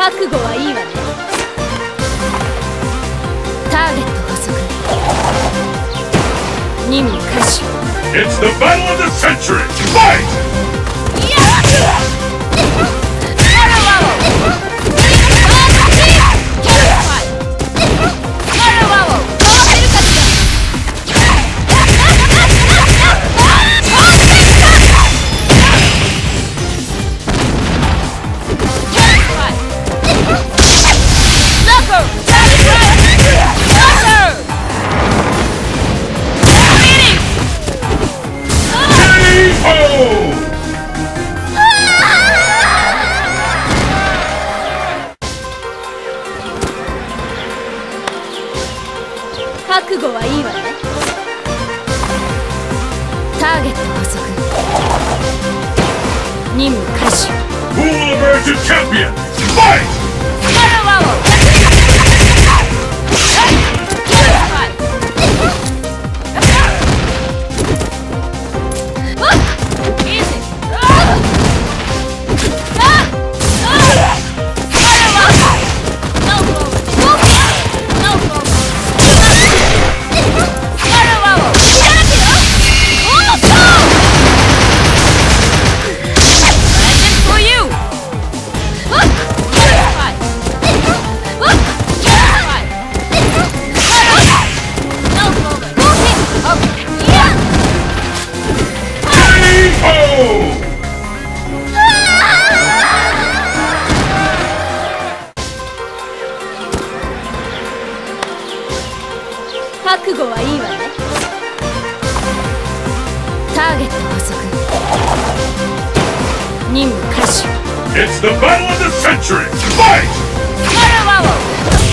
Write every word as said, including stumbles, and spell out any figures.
覚悟はいいわね。ターゲット捕捉。任務開始。 It's the battle of the century! Fight! 覚悟はいいわね。ターゲット捕捉。任務開始。 Who will emerge a champion? Fight! 覚悟はいいわね。ターゲット捕捉。任務開始。 It's the battle of the century! Fight!